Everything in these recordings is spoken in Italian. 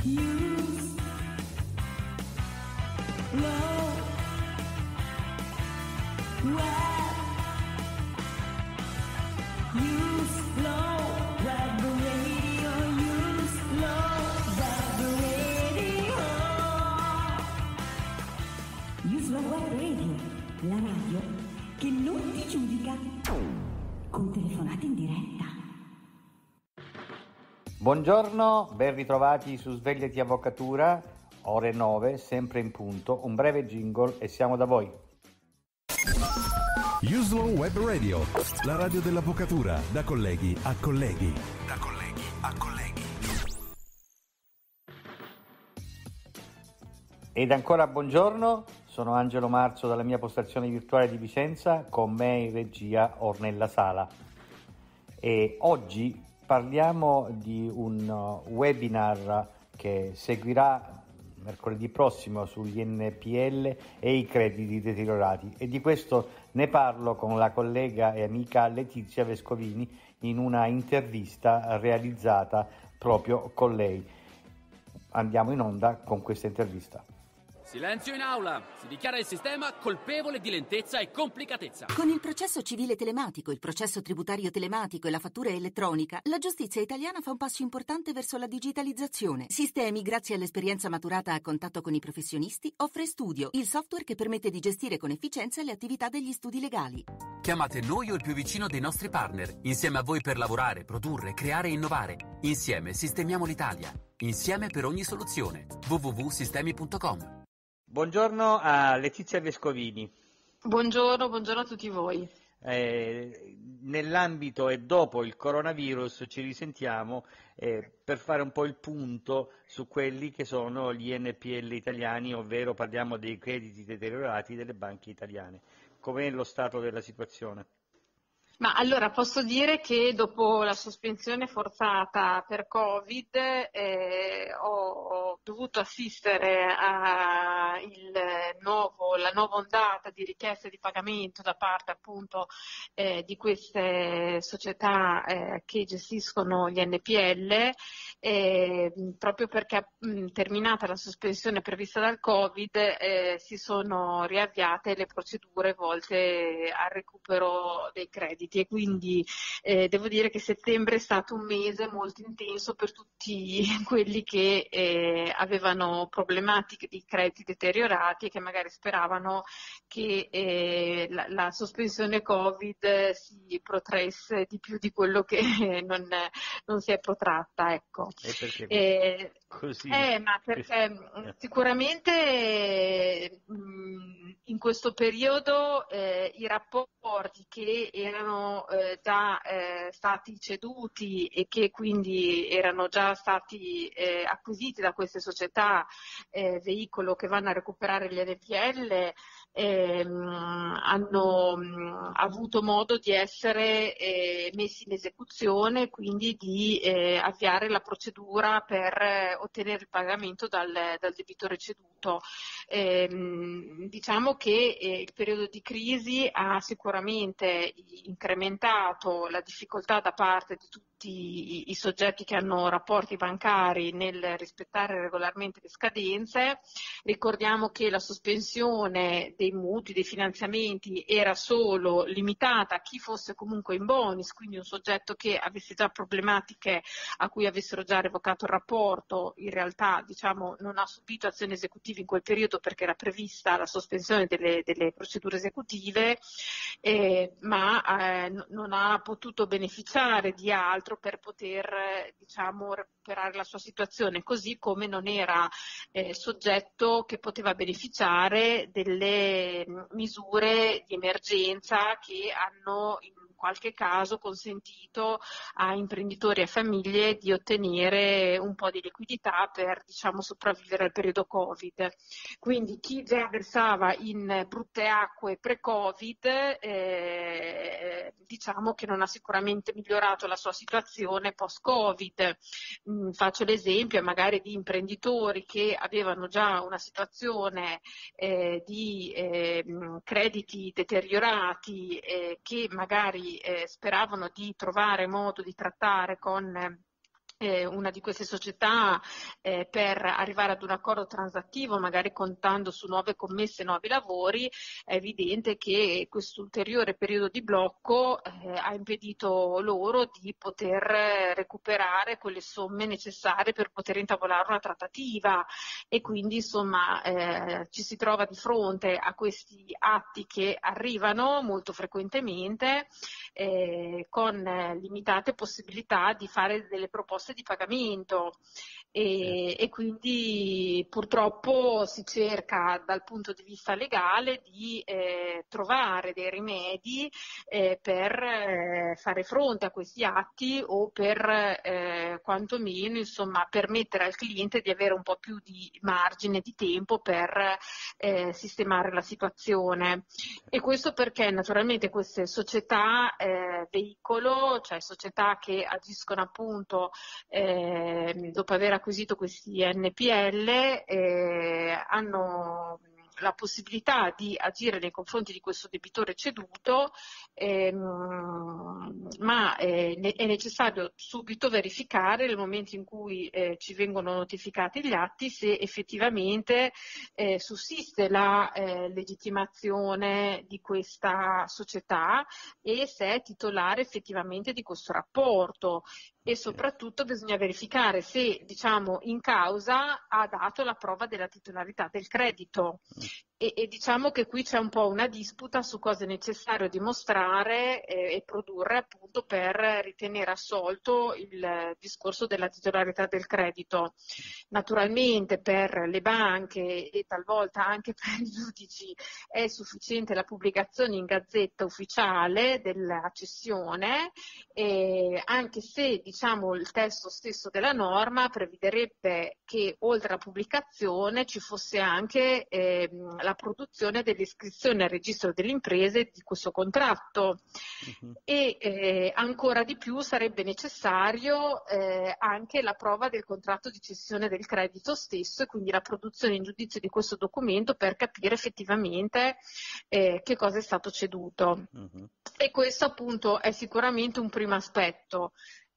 use low, web, use low, web radio, use low, web radio. Use low web radio, la radio che non ti giudica, con telefonate in diretta. Buongiorno, ben ritrovati su Svegliati Avvocatura, ore 9, sempre in punto, un breve jingle e siamo da voi. Uslow Web Radio, la radio dell'avvocatura, da colleghi a colleghi. Da colleghi a colleghi. Ed ancora buongiorno, sono Angelo Marzo dalla mia postazione virtuale di Vicenza, con me in regia Ornella Sala. E oggi parliamo di un webinar che seguirà mercoledì prossimo sugli NPL e i crediti deteriorati, e di questo ne parlo con la collega e amica Letizia Vescovini in una intervista realizzata proprio con lei. Andiamo in onda con questa intervista. Silenzio in aula! Si dichiara il sistema colpevole di lentezza e complicatezza. Con il processo civile telematico, il processo tributario telematico e la fattura elettronica, la giustizia italiana fa un passo importante verso la digitalizzazione. Sistemi, grazie all'esperienza maturata a contatto con i professionisti, offre Studio, il software che permette di gestire con efficienza le attività degli studi legali. Chiamate noi o il più vicino dei nostri partner, insieme a voi per lavorare, produrre, creare e innovare. Insieme sistemiamo l'Italia. Insieme per ogni soluzione. www.sistemi.com. Buongiorno a Letizia Vescovini. Buongiorno a tutti voi. Nell'ambito e dopo il coronavirus ci risentiamo per fare un po' il punto su quelli che sono gli NPL italiani, ovvero parliamo dei crediti deteriorati delle banche italiane. Com'è lo stato della situazione? Ma allora posso dire che dopo la sospensione forzata per Covid ho dovuto assistere la nuova ondata di richieste di pagamento da parte appunto di queste società che gestiscono gli NPL, proprio perché terminata la sospensione prevista dal Covid si sono riavviate le procedure volte al recupero dei crediti. E quindi devo dire che settembre è stato un mese molto intenso per tutti quelli che avevano problematiche di crediti deteriorati e che magari speravano che la sospensione Covid si protraesse di più di quello che non si è protratta. Ecco. E perché così? Ma perché sicuramente in questo periodo i rapporti che erano già stati ceduti e che quindi erano già stati acquisiti da queste società veicolo che vanno a recuperare gli NPL hanno avuto modo di essere messi in esecuzione, quindi di avviare la procedura per ottenere il pagamento dal debitore ceduto. Diciamo che il periodo di crisi ha sicuramente incrementato la difficoltà da parte di tutti i soggetti che hanno rapporti bancari nel rispettare regolarmente le scadenze. Ricordiamo che la sospensione dei mutui, dei finanziamenti era solo limitata a chi fosse comunque in bonus, quindi un soggetto che avesse già problematiche a cui avessero già revocato il rapporto, in realtà non ha subito azioni esecutive in quel periodo perché era prevista la sospensione delle procedure esecutive, ma non ha potuto beneficiare di altro per poter recuperare la sua situazione, così come non era soggetto che poteva beneficiare delle misure di emergenza che hanno in qualche caso consentito a imprenditori e famiglie di ottenere un po' di liquidità per sopravvivere al periodo Covid. Quindi chi già versava in brutte acque pre-Covid diciamo che non ha sicuramente migliorato la sua situazione post-Covid. Faccio l'esempio magari di imprenditori che avevano già una situazione di crediti deteriorati che magari speravano di trovare modo di trattare con una di queste società per arrivare ad un accordo transattivo, magari contando su nuove commesse e nuovi lavori, è evidente che questo ulteriore periodo di blocco ha impedito loro di poter recuperare quelle somme necessarie per poter intavolare una trattativa, e quindi insomma ci si trova di fronte a questi atti che arrivano molto frequentemente con limitate possibilità di fare delle proposte di pagamento, e quindi purtroppo si cerca dal punto di vista legale di trovare dei rimedi per fare fronte a questi atti, o per quantomeno insomma permettere al cliente di avere un po' più di margine di tempo per sistemare la situazione. E questo perché naturalmente queste società veicolo, cioè società che agiscono appunto dopo aver acquisito questi NPL, hanno la possibilità di agire nei confronti di questo debitore ceduto, ma è necessario subito verificare nel momento in cui ci vengono notificati gli atti se effettivamente sussiste la legittimazione di questa società e se è titolare effettivamente di questo rapporto. E soprattutto bisogna verificare se, diciamo, in causa ha dato la prova della titolarità del credito. E diciamo che qui c'è un po' una disputa su cosa è necessario dimostrare e produrre appunto per ritenere assolto il discorso della titolarità del credito. Naturalmente per le banche e talvolta anche per i giudici è sufficiente la pubblicazione in Gazzetta Ufficiale della cessione, anche se diciamo il testo stesso della norma prevederebbe che oltre alla pubblicazione ci fosse anche la produzione dell'iscrizione al registro delle imprese di questo contratto. E ancora di più sarebbe necessario anche la prova del contratto di cessione del credito stesso, e quindi la produzione in giudizio di questo documento per capire effettivamente che cosa è stato ceduto. E questo appunto è sicuramente un primo aspetto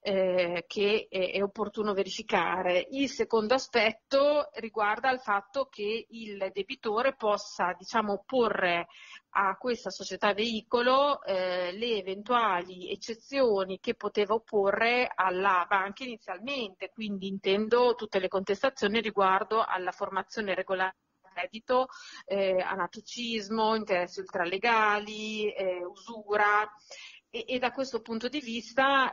che è opportuno verificare. Il secondo aspetto riguarda il fatto che il debitore possa, diciamo, opporre a questa società veicolo le eventuali eccezioni che poteva opporre alla banca inizialmente, quindi intendo tutte le contestazioni riguardo alla formazione regolare credito, anatocismo, interessi ultralegali, usura. E da questo punto di vista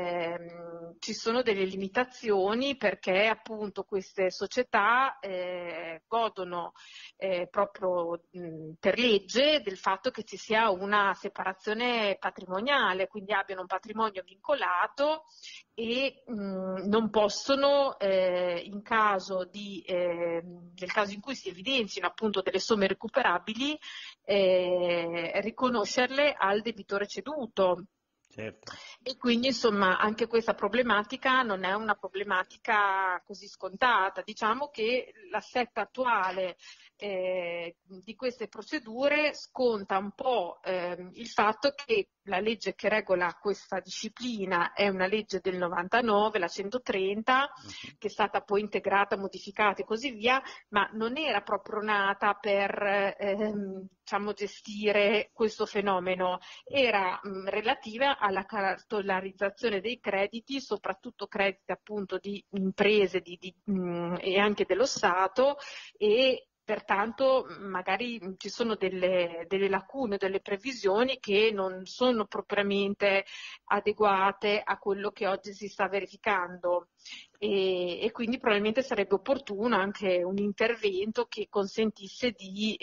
ci sono delle limitazioni, perché appunto queste società godono proprio per legge del fatto che ci sia una separazione patrimoniale, quindi abbiano un patrimonio vincolato e non possono nel caso in cui si evidenzino appunto delle somme recuperabili riconoscerle al debitore ceduto. Certo. E quindi insomma anche questa problematica non è una problematica così scontata. Diciamo che l'assetto attuale di queste procedure sconta un po' il fatto che la legge che regola questa disciplina è una legge del 99, la 130, che è stata poi integrata, modificata e così via, ma non era proprio nata per diciamo, gestire questo fenomeno, era relativa alla cartolarizzazione dei crediti, soprattutto crediti appunto di imprese e anche dello Stato, e pertanto magari ci sono delle lacune, delle previsioni che non sono propriamente adeguate a quello che oggi si sta verificando, e quindi probabilmente sarebbe opportuno anche un intervento che consentisse di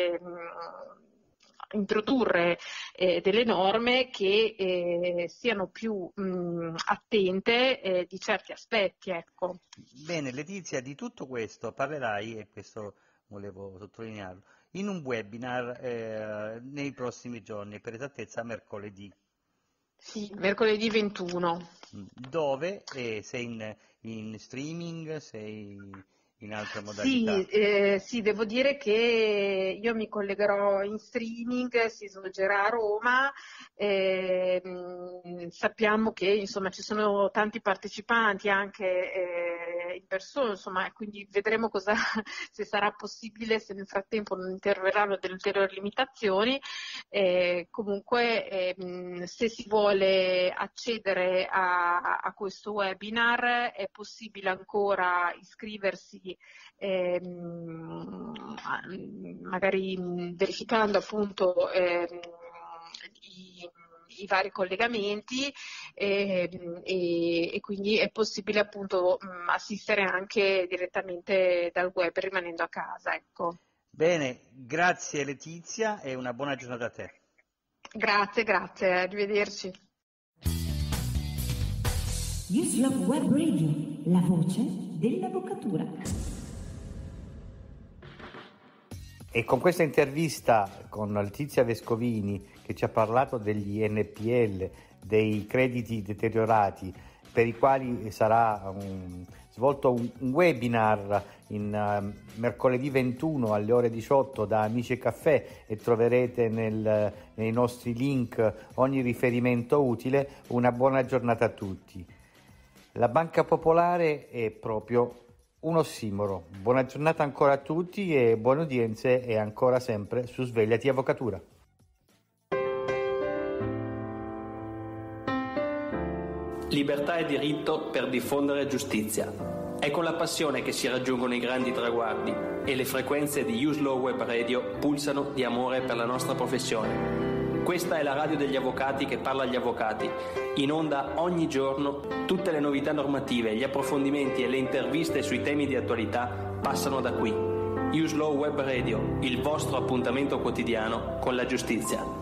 introdurre delle norme che siano più attente di certi aspetti. Ecco. Bene, Letizia, di tutto questo parlerai, e questo volevo sottolinearlo, in un webinar nei prossimi giorni, per esattezza mercoledì. Sì, mercoledì 21. Dove? Sei in streaming? Sei in altre modalità? Sì, devo dire che io mi collegherò in streaming, si svolgerà a Roma, Sappiamo che insomma ci sono tanti partecipanti anche in persona, insomma, quindi vedremo se sarà possibile, se nel frattempo non interverranno delle ulteriori limitazioni. Comunque se si vuole accedere a questo webinar è possibile ancora iscriversi, magari verificando appunto i vari collegamenti, e quindi è possibile appunto assistere anche direttamente dal web rimanendo a casa, ecco. Bene, grazie Letizia e una buona giornata a te. Grazie, arrivederci. Newslove Web Radio, la voce dell'avvocatura. E con questa intervista con Letizia Vescovini, che ci ha parlato degli NPL, dei crediti deteriorati, per i quali sarà svolto un webinar mercoledì 21 alle ore 18 da Amici e Caffè, e troverete nei nostri link ogni riferimento utile. Una buona giornata a tutti. La Banca Popolare è proprio un ossimoro. Buona giornata ancora a tutti e buone udienze, e ancora sempre su Svegliati Avvocatura. Libertà e diritto per diffondere giustizia. È con la passione che si raggiungono i grandi traguardi, e le frequenze di Newslove Web Radio pulsano di amore per la nostra professione. Questa è la radio degli avvocati che parla agli avvocati. In onda ogni giorno tutte le novità normative, gli approfondimenti e le interviste sui temi di attualità passano da qui. Newslove Web Radio, il vostro appuntamento quotidiano con la giustizia.